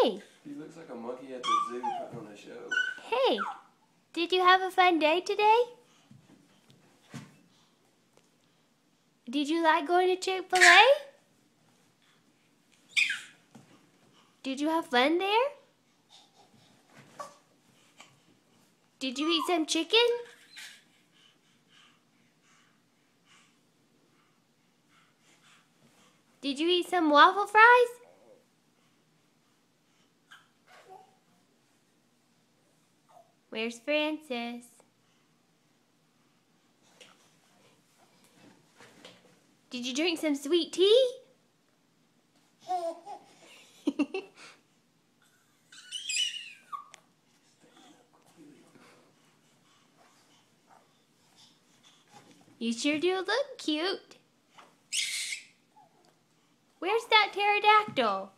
Hey. He looks like a monkey at the zoo putting on a show. Hey. Did you have a fun day today? Did you like going to Chick-fil-A? Did you have fun there? Did you eat some chicken? Did you eat some waffle fries? Where's Francis? Did you drink some sweet tea? You sure do look cute. Where's that pterodactyl?